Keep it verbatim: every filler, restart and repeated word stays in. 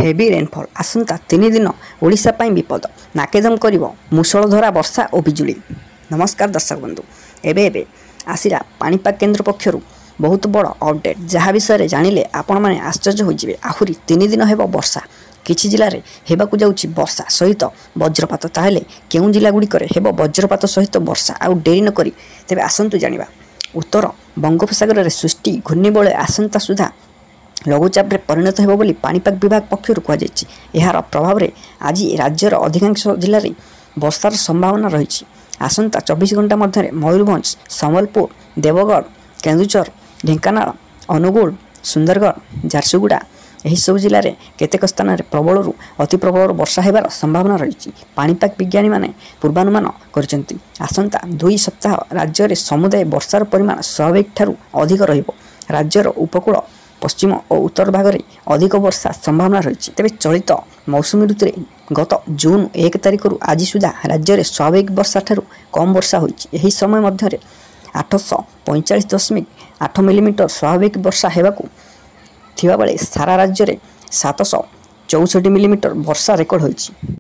Heavy rainfall आसंता तीन दिन ओडिशा पाई विपद नाकेदम करिवो मुसलधारा वर्षा और बिजुली। नमस्कार दर्शक बंधु, एबे एबे आसिरा पाणीपाग केन्द्र पक्षरु बहुत बड़ अपडेट जहाँ विषय जानिले आपण माने आश्चर्य होइजिबे। आहुरी तीन दिन हेबो वर्षा, किछि जिल्ला रे हेबाकु जाउछि वर्षा सहित वज्रपात। ताहेले केउ जिल्ला गुडीकरे हेबो वज्रपात सहित वर्षा? आउ डेरी न करी तेबे आसंतु जानिबा। उत्तर बंगोपसागर रे सृष्टि घूर्णिबलय आसंता सुधा लघुचाप रे परिणत हेबो बोली पाणीपाग विभाग पक्षरु कुहाଯାଇଛି। एहार प्रभाव रे आज राज्यर अधिकांश जिल्ला रे वर्षार संभावना रही। आसंता चौबीस घंटा मध्य मयूरभंज, संबलपुर, देवगढ़, केन्दुझर, ढेंकानाल, अनुगुल, सुंदरगढ़, झारसुगुड़ा एही सब जिले में केतेक स्थान में प्रबल अति प्रबल वर्षा हेबार संभावना रही। पाणीपाग विज्ञानी माने पूर्वानुमान करछन्ति आसंता दुई सप्ताह राज्य में समुदाय वर्षार परिमाण स्वाभाविक ठारू अधिक रहिबो। राज्यर उपकूल पश्चिम और उत्तर भाग में अधिक वर्षा संभावना रही। तेज चलित मौसुमी ऋतु गत जून एक तारिख रु आज सुधा राज्य में स्वाभाविक वर्षा ठारू कम वर्षा होई। समय मध्य आठश पैंचाश दशमिक आठ मिलीमीटर स्वाभाविक वर्षा हेबाकू थिबा बेले सारा राज्य में सातश चौसठ मिलीमीटर वर्षा रेकर्ड होई।